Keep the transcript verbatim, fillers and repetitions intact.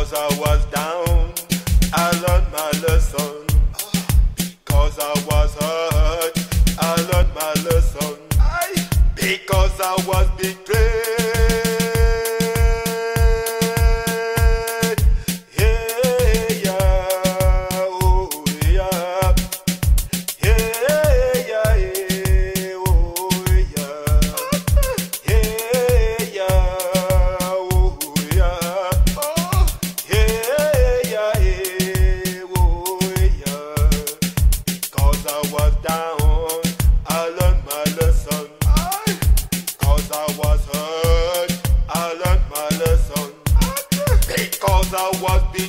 Because I was down, I learned my lesson. Because I was hurt, I learned my lesson. Because I was betrayed. Yeah, yeah, oh yeah. Yeah, yeah, yeah, oh yeah. Yeah, yeah, oh yeah. Yeah, yeah, yeah, oh yeah. Because I was down, I learned my lesson. Because I was hurt, I learned my lesson. Because I was betrayed.